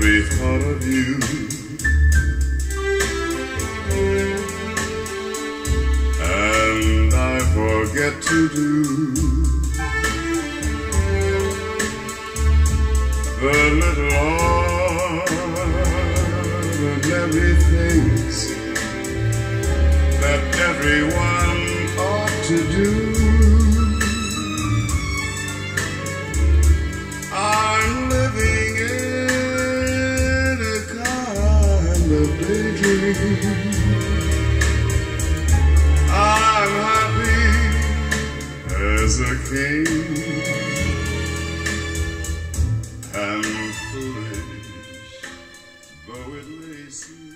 every thought of you. And I forget to do the little ordinary things that everyone ought to do. I'm living in a kind of daydream. I'm happy as a king, and foolish though it may seem.